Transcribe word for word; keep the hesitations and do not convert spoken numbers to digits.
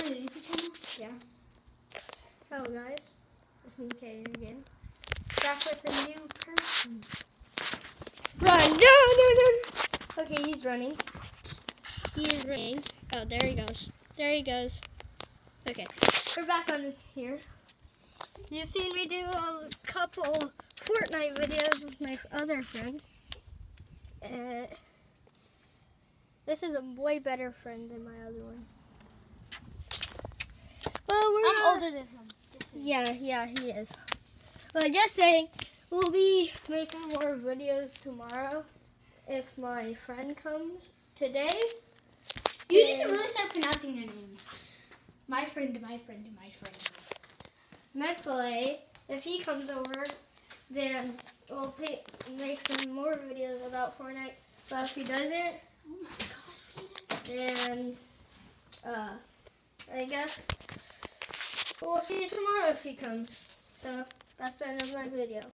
a YouTube channel? Yeah. Hello guys, it's me, Kaden again. Back with a new person. Run! No, no, no! Okay, he's running. He is running. Oh, there he goes. There he goes. Okay, we're back on this here. You've seen me do a couple Fortnite videos with my other friend. Uh, this is a way better friend than my other one. Well, we're I'm gonna, older than him. Yeah, yeah, he is. But just saying, we'll be making more videos tomorrow if my friend comes today. You need to really start pronouncing their names. My friend, my friend, my friend. Mentally, if he comes over, then we'll pay, make some more videos about Fortnite. But if he doesn't, Oh my gosh, then uh, I guess we'll see you tomorrow if he comes. So that's the end of my video.